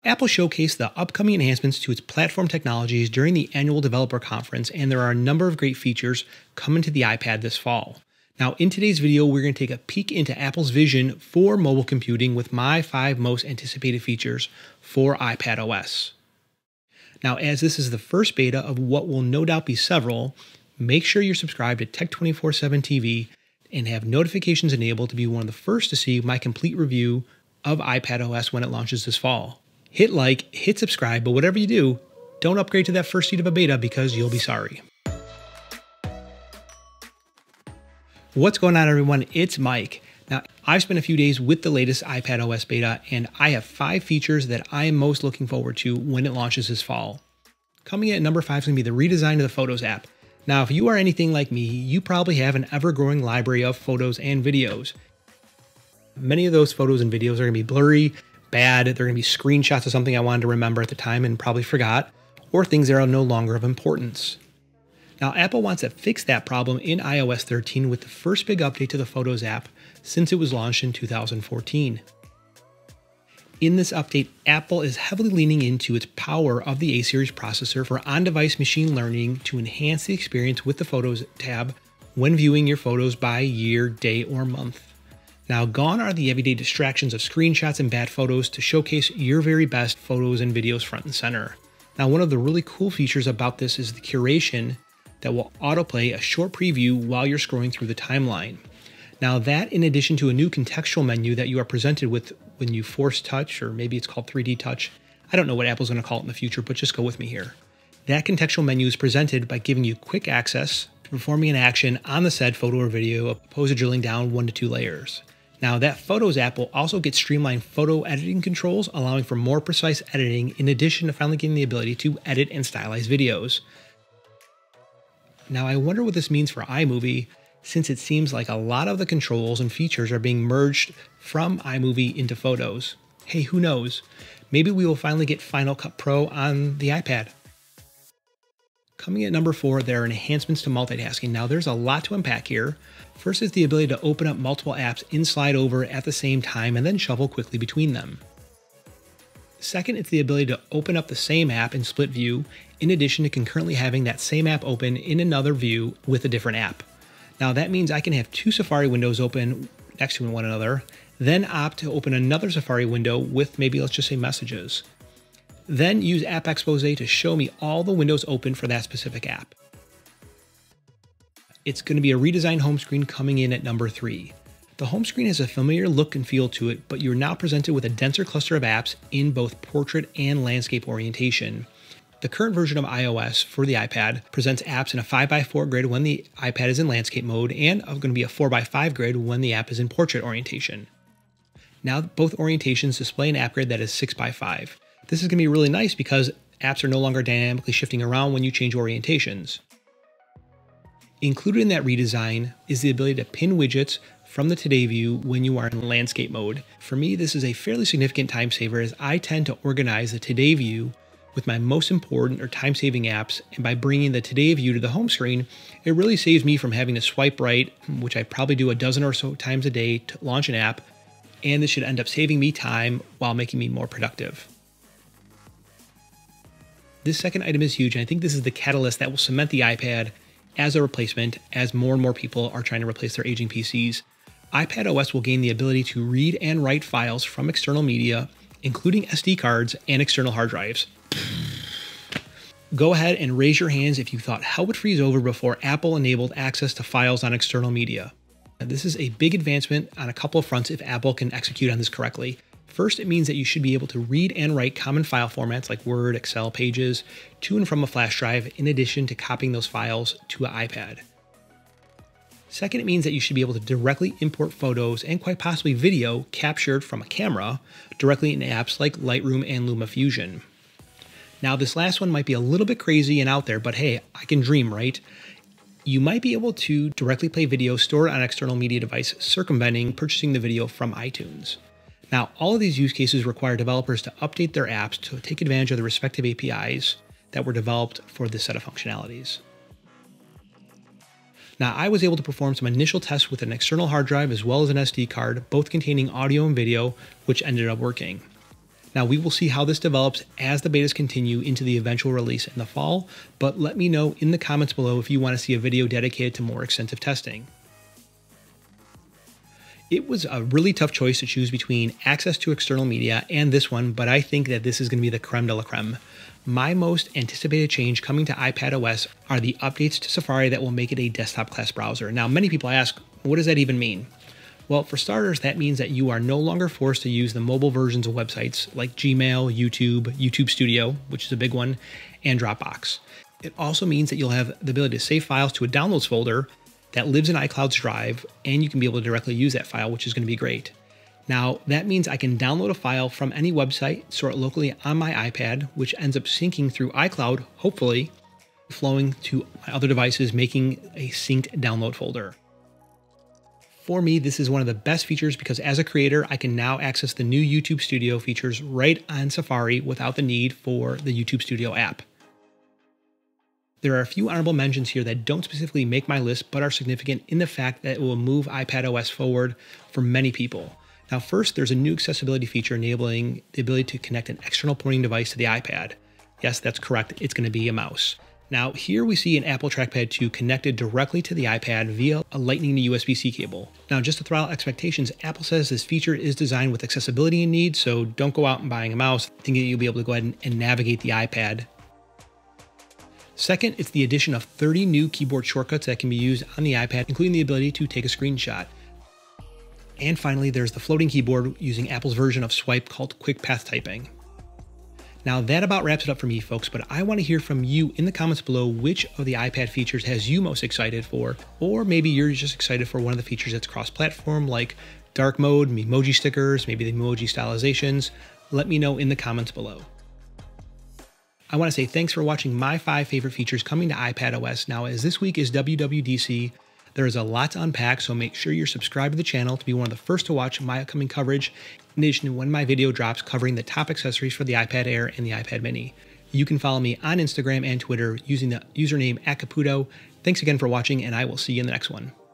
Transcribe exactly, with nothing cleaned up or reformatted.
Apple showcased the upcoming enhancements to its platform technologies during the annual developer conference, and there are a number of great features coming to the iPad this fall. Now, in today's video, we're going to take a peek into Apple's vision for mobile computing with my five most anticipated features for iPadOS. Now, as this is the first beta of what will no doubt be several, make sure you're subscribed to Tech twenty-four seven T V and have notifications enabled to be one of the first to see my complete review of iPadOS when it launches this fall. Hit like, hit subscribe, but whatever you do, don't upgrade to that first seat of a beta because you'll be sorry. What's going on, everyone? It's Mike. Now, I've spent a few days with the latest iPadOS beta, and I have five features that I am most looking forward to when it launches this fall. Coming in at number five is going to be the redesign of the Photos app. Now, if you are anything like me, you probably have an ever-growing library of photos and videos. Many of those photos and videos are going to be blurry, bad, they're going to be screenshots of something I wanted to remember at the time and probably forgot, or things that are no longer of importance. Now, Apple wants to fix that problem in i O S thirteen with the first big update to the Photos app since it was launched in two thousand fourteen. In this update, Apple is heavily leaning into its power of the A series processor for on-device machine learning to enhance the experience with the Photos tab when viewing your photos by year, day, or month. Now, gone are the everyday distractions of screenshots and bad photos to showcase your very best photos and videos front and center. Now, one of the really cool features about this is the curation that will autoplay a short preview while you're scrolling through the timeline. Now, that in addition to a new contextual menu that you are presented with when you force touch, or maybe it's called three D touch. I don't know what Apple's going to call it in the future, but just go with me here. That contextual menu is presented by giving you quick access to performing an action on the said photo or video, opposed to drilling down one to two layers. Now, that Photos app will also get streamlined photo editing controls, allowing for more precise editing, in addition to finally getting the ability to edit and stylize videos. Now, I wonder what this means for iMovie, since it seems like a lot of the controls and features are being merged from iMovie into Photos. Hey, who knows? Maybe we will finally get Final Cut Pro on the iPad. Coming at number four, there are enhancements to multitasking. Now, there's a lot to unpack here. First is the ability to open up multiple apps in slide over at the same time and then shuffle quickly between them. Second, it's the ability to open up the same app in split view, in addition to concurrently having that same app open in another view with a different app. Now, that means I can have two Safari windows open next to one another, then opt to open another Safari window with maybe, let's just say, messages. Then use App Expose to show me all the windows open for that specific app. It's going to be a redesigned home screen coming in at number three. The home screen has a familiar look and feel to it, but you're now presented with a denser cluster of apps in both portrait and landscape orientation. The current version of iOS for the iPad presents apps in a five by four grid when the iPad is in landscape mode, and going to be a four by five grid when the app is in portrait orientation. Now, both orientations display an app grid that is six by five. This is going to be really nice because apps are no longer dynamically shifting around when you change orientations. Included in that redesign is the ability to pin widgets from the Today view when you are in landscape mode. For me, this is a fairly significant time saver, as I tend to organize the Today view with my most important or time-saving apps, and by bringing the Today view to the home screen, it really saves me from having to swipe right, which I probably do a dozen or so times a day to launch an app, and this should end up saving me time while making me more productive. This second item is huge, and I think this is the catalyst that will cement the iPad as a replacement as more and more people are trying to replace their aging P Cs. iPadOS will gain the ability to read and write files from external media, including S D cards and external hard drives. Go ahead and raise your hands if you thought hell would freeze over before Apple enabled access to files on external media. Now, this is a big advancement on a couple of fronts if Apple can execute on this correctly. First, it means that you should be able to read and write common file formats like Word, Excel, Pages to and from a flash drive, in addition to copying those files to an iPad. Second, it means that you should be able to directly import photos and quite possibly video captured from a camera directly in apps like Lightroom and LumaFusion. Now, this last one might be a little bit crazy and out there, but hey, I can dream, right? You might be able to directly play video stored on an external media device, circumventing purchasing the video from iTunes. Now, all of these use cases require developers to update their apps to take advantage of the respective A P Is that were developed for this set of functionalities. Now, I was able to perform some initial tests with an external hard drive as well as an S D card, both containing audio and video, which ended up working. Now, we will see how this develops as the betas continue into the eventual release in the fall, but let me know in the comments below if you want to see a video dedicated to more extensive testing. It was a really tough choice to choose between access to external media and this one, but I think that this is going to be the creme de la creme. My most anticipated change coming to iPadOS are the updates to Safari that will make it a desktop class browser. Now, many people ask, what does that even mean? Well, for starters, that means that you are no longer forced to use the mobile versions of websites like Gmail, YouTube, YouTube Studio, which is a big one, and Dropbox. It also means that you'll have the ability to save files to a downloads folder that lives in iCloud's drive, and you can be able to directly use that file, which is going to be great. Now, that means I can download a file from any website, store it locally on my iPad, which ends up syncing through iCloud, hopefully, flowing to my other devices, making a synced download folder. For me, this is one of the best features because as a creator, I can now access the new YouTube Studio features right on Safari without the need for the YouTube Studio app. There are a few honorable mentions here that don't specifically make my list, but are significant in the fact that it will move iPadOS forward for many people. Now, first, there's a new accessibility feature enabling the ability to connect an external pointing device to the iPad. Yes, that's correct. It's going to be a mouse. Now, here we see an Apple Trackpad two connected directly to the iPad via a Lightning to U S B C cable. Now, just to throw out expectations, Apple says this feature is designed with accessibility in need, so don't go out and buying a mouse thinking that you'll be able to go ahead and, and navigate the iPad. Second, it's the addition of thirty new keyboard shortcuts that can be used on the iPad, including the ability to take a screenshot. And finally, there's the floating keyboard using Apple's version of Swipe called Quick Path Typing. Now, that about wraps it up for me, folks, but I want to hear from you in the comments below which of the iPad features has you most excited for, or maybe you're just excited for one of the features that's cross-platform, like dark mode, emoji stickers, maybe the emoji stylizations. Let me know in the comments below. I want to say thanks for watching my five favorite features coming to iPadOS. Now, as this week is W W D C, there is a lot to unpack, so make sure you're subscribed to the channel to be one of the first to watch my upcoming coverage, in addition to when my video drops covering the top accessories for the iPad Air and the iPad Mini. You can follow me on Instagram and Twitter using the username at Caputo. Thanks again for watching, and I will see you in the next one.